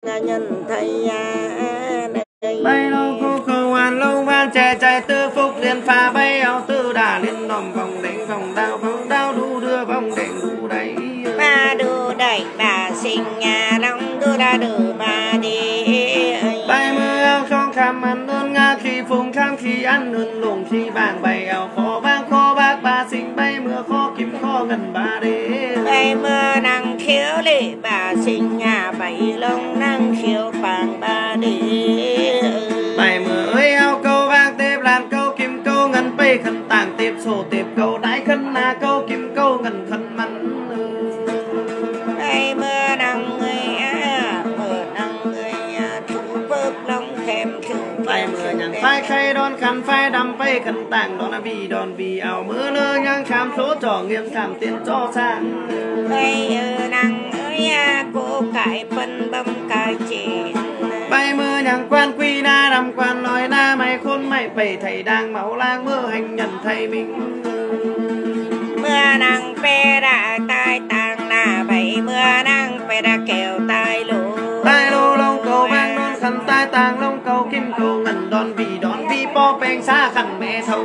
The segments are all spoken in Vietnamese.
nhân thầy bay lâu cô khâu hoàn lâu van trẻ chạy tư phúc liên pha bay áo tư đà liên nòng vòng đánh vòng đao đu đưa vòng đánh đu đẩy ba đu đẩy bà sinh nhà long đu đa đu bà đi bay mưa áo trong khám ăn đơn nga khi phùng khám khi ăn đơn lùng khi vàng bay áo khó vang khó bác bà sinh bay mưa khó kiếm khó gần bà đi bay mưa năng khiếu lị bà sinh nhà bay lông năng khiếu vàng bà đi bay mưa ơi áo câu vang tép làn câu kim câu ngân bay khẩn tàng tép sổ tép câu đái khẩn na câu kim câu ngân khẩn mắn bay mưa năng người mưa năng người thủ bớt lông thèm thương bay mưa nhàng phai khay đón khăn phai đâm bay khẩn tàng đón đòn vì áo mưa lơ nhang khám số trò nghiêm khám tiền cho sang bay năng ơi cô cải phân bấm cải chỉ bay mưa nhàng quan quy na đầm quan nói na mày khôn mày phải thầy đang máu lang mưa hành nhận thầy mình mưa năng pe đã tai tàng là bảy mưa năng pe đã kêu tai lô lông cầu vang non khăn tai tàng lông cầu kim cầu ngẩn đòn vì po bèn xa khăn mẹ thấu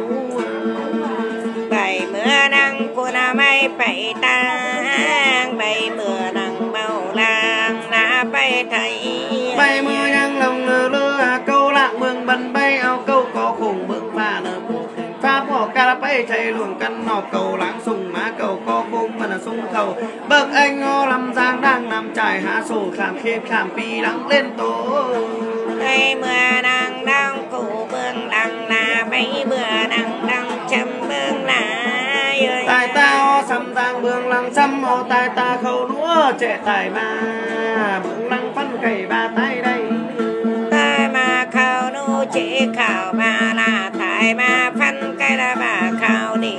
bảy mưa năng cô na mày bảy tàng bảy mưa năng màu lang là bảy thầy bay mưa nhang lồng lơ câu lạng mương bần bay ao câu có khủng mương pha nở pha bỏ ca bay chạy luồng căn nọ cầu lãng sùng má cầu có khung mà là sung cầu bậc anh ngô lâm giang đang nằm trải hạ sổ khảm khiếp khảm pi lắng lên tố bay mưa năng đang cụ bương lăng là bảy mưa năng đang chấm bương là tài ta sắm giang bương lăng xăm ô tài ta khâu lúa trẻ tài ma bương lăng phân cày ba tay đây tài mà khâu nu chỉ khảo mà là tài mà phân cây là bà khảo đi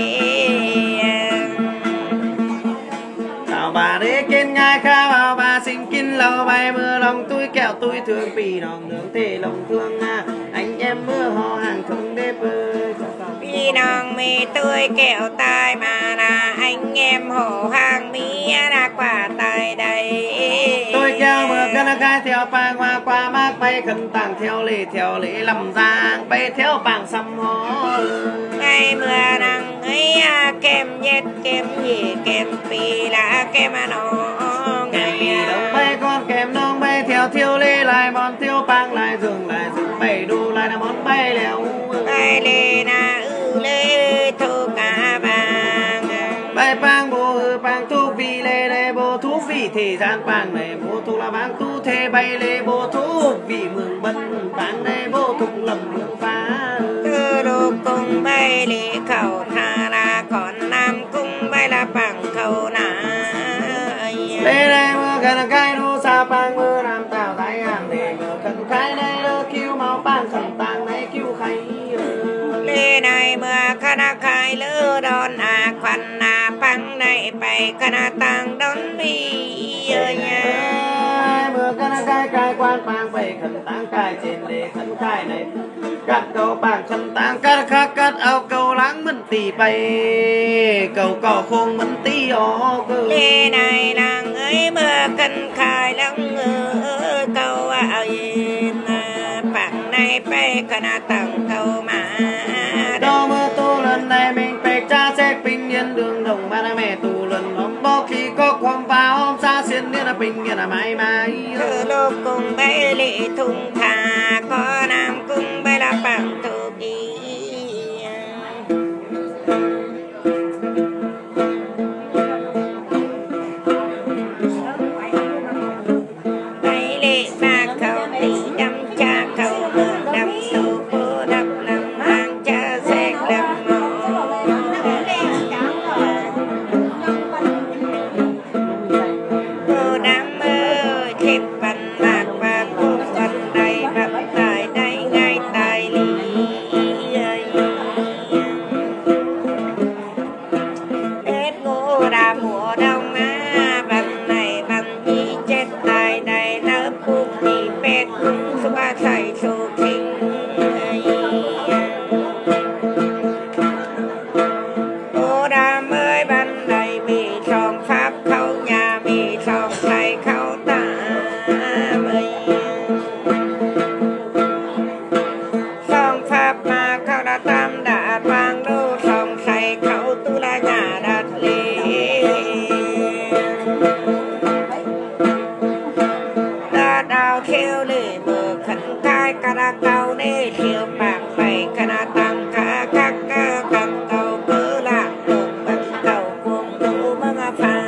chào bà đế kiên nhai khá vào bà sinh kinh lâu bay mưa lòng tôi kẹo tôi thương vì lòng nướng thể lòng thương anh em mưa ho hàng không đếp vì nòng mi tôi kẹo tai mà là anh em hổ hàng mi là quả tài đây tôi kẹo mưa cân khai theo pa hoa qua mát bay khẩn tàng theo lễ lầm giang bay theo bảng xăm hó ngày mưa nắng ấy kem nhét kem gì kem pì là kem nó kem pì đông bay con kem nong bay theo thiêu lê lại món thiêu bang lại dừng bay đu lại là món bay lèo bay lê na lê thu cả bang bay bang bang thuốc vì lê bố thuốc vì thì gian bang này bố thuốc là bang tu thế bay lê bố thuốc vì mường bân bang này bố thuốc lầm đường phá tư đồ cùng bay lê khẩu thà là còn nam cung bay là bằng khẩu nà lê đây mưa gần cái đu sa bang mưa nam tạo thái hàng để mưa cần khai này lơ kêu máu bang khẩn tàng này kêu khay lê này mưa khana khai lơ đòn khoan băng này bay khana tàng đón đi nha mưa khana khai quan bang bay khẩn tàng khai trên lê khẩn khai này cắt cầu bang khẩn tàng cắt áo cầu lãng mình tì bay cầu cỏ khôn mình tì ó lê này nàng ấy mưa khẩn khai lăng cầu bang này bay khana tàng cầu mà đó mưa tu lần này mình phải cha xét bình yên đường đồng ba mẹ tu lần hôm đó khi có quang vào hôm xa xiên nên là bình yên là mãi mãi lúc cùng bay lệ thùng thà có nam cùng bay là bằng thủ kỳ bay lệ ba khẩu tỷ đâm cha khẩu đường đâm sâu phố đâm lâm hàng cha xét đâm cô đám ơi thêm phần lạc và cô phần đầy vận tải đây ngay tài lý Tết ngô đà mùa đông vận này vận gì chết tài đầy lớp cung thì pet su ba thầy su kinh cô đám ơi vận đầy mì tròn pháp khâu nhà mì tròn thầy khâu tả mười cao khiêu để mở khẩn cai ca đa cao để khiêu bạc bày ca đa tăng ca các cầu cứ lạc đường bật cầu cuồng đủ mừng phá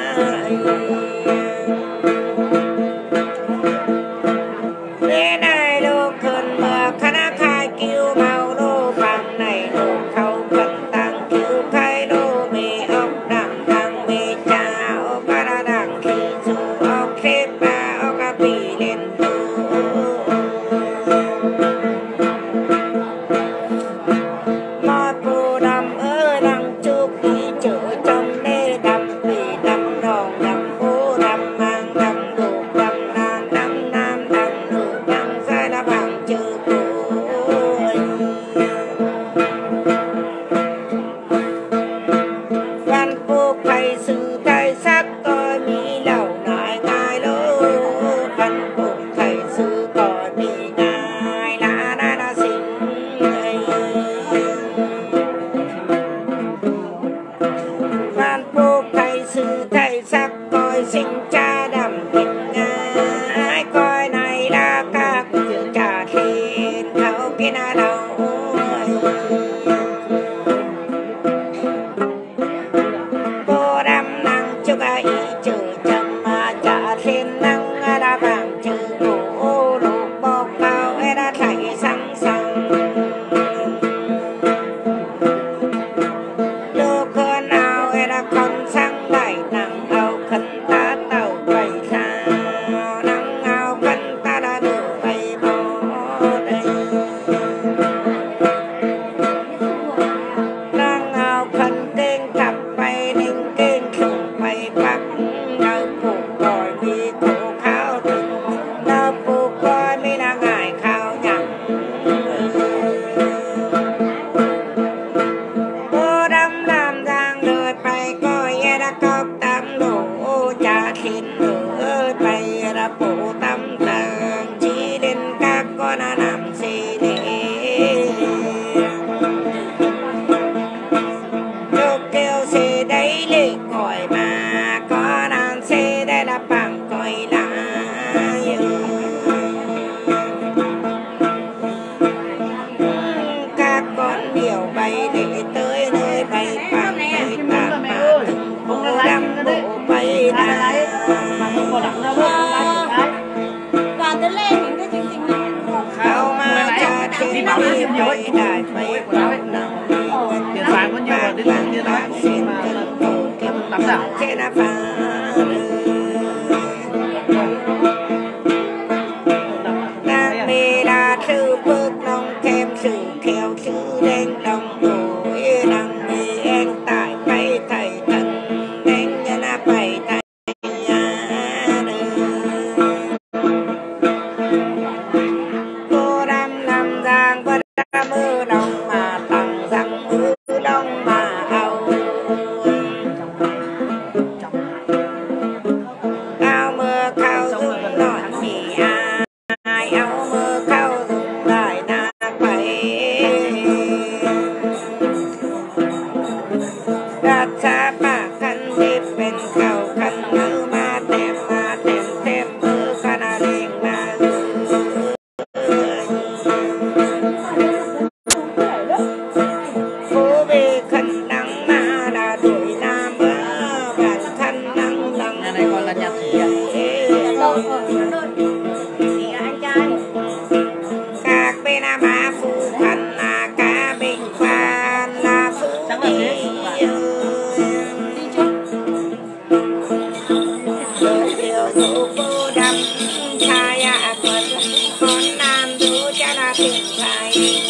đến này đô cơn mưa ca đa khai kêu màu đô bằng này đô khâu cận tăng kêu khai đô mì ốc đằng đằng mì cháo ca đa đằng khi dù ốc khép ba ốc ca bì lên mọi cô đầm ơi đằng chúc đi chở trong đê đầm vì đầm đòn đầm ô đầm mang đầm đủ đầm nàng đầm nam đầm đủ đầm sai là bằng chữ cối văn phúc thầy sư thầy sắc coi mỹ lầu nói ngài lô văn phúc thầy sư coi mỹ ngài là sinh văn phúc thầy sư thầy sắc coi sinh cha đầm tình ngài coi này là các chữ trà thiên thấu kia na đâu cô đâm năng chúc ý chữ chấm mà trả thiên năng đã bằng chữ cổ lục bọc cao đã thấy sáng sáng lô cơn áo đã còn sáng đại nắng áo khẩn ta tàu quay xa nắng áo khẩn ta đã được bay bỏ đây nắng áo khẩn kênh thập bay ninh kênh khủng bay bắc nở phụ gọi vì cổ khao tình nở phụ gọi mi là ngài khao nhặng cô đâm làm giang đời bay coi đã cọc tam đổ trả thiên ơi bay đã phụ tâm tàng chỉ đến các con đã nằm xì đi lúc kêu xì đấy lì còi mà có đàn xì đây là bằng còi lá các con điều bay để tới nơi bay bằng bay tạm mà từng phố đâm bộ bay đá Toàn tới lên những cái chương trình này. khao mà cha thiên đi bay đại bay bao nặng tiền vàng có nhiều rồi, đến tiền đó xin mà từng tổ kiếm tắm đảo. thế là phá đang mê là thư bước nông thêm sự khéo sự đen lòng đổi đang mê em tại bay thầy thần đen nhân là bay thầy cô đam làm giang và đam mưa đông mà tăng răng mưa đông mà âu áo mưa khao dung nọn mì ai áo mưa khao dung đại na bay đặt xa bà khăn đi bên cầu khăn ngư mà tem thêm mưa khăn đèn mà phố về khăn nắng mà đã đuổi nam bơ bản khăn nắng lắng Nhà này gọi là nhà thủy à? Thì anh trai các bên mà phu khăn là cả bên khoan là phu Chắc là thế. điều dụ cô đâm trai ạ con nam dụ cha là tiền trai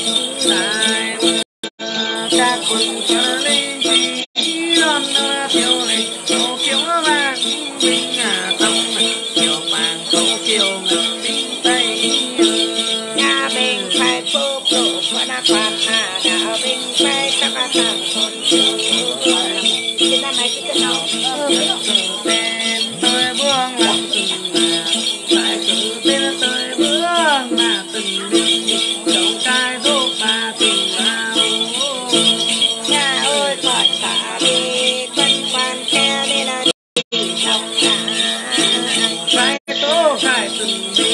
Các quân trở lên chỉ non nó thiếu này câu kiều nó vàng mình tông kiều vàng câu kiều ngân tinh tay nhà bên phải phô lộ và đã quan đã bên phải các bạn tặng con chúng ta này cái đầu tên tôi buông là từng lại từ tên tôi buông là từng đi trong cái thuốc ba tình vào nhà ơi khỏi cả đi tân quan khe đi là đi trong cả phải tố phải từng đi